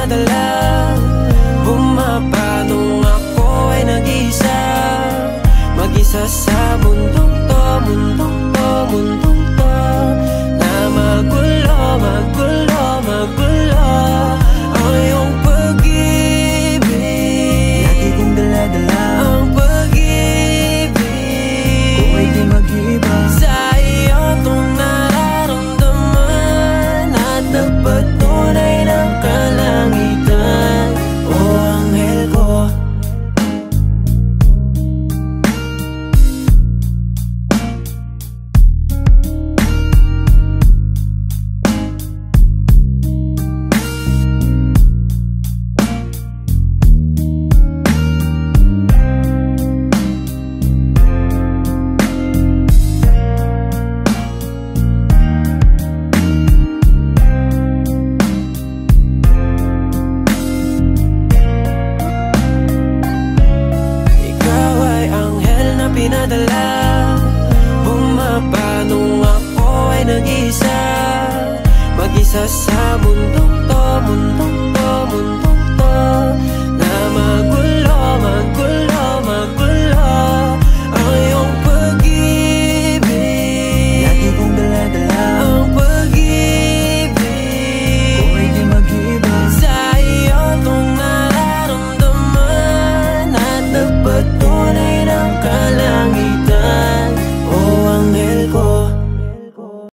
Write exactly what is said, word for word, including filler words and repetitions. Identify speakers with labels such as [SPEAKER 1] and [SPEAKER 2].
[SPEAKER 1] pinadala. Bumaba nung ako ay nag-isa, mag-isa sa mundong to, mundong to, mundong to, na magulo, magulo, magulo. Ang iyong pag-ibig lagi kong dala-dala. Ang pag-ibig kung ay di mag-iba, sa iyo itong nararamdaman, at nagpatunay ng kalangitan. O anghel ko, pinadala. Bumaba nung ako ay nag-isa, mag-isa sa mundong to, mundong to, mundong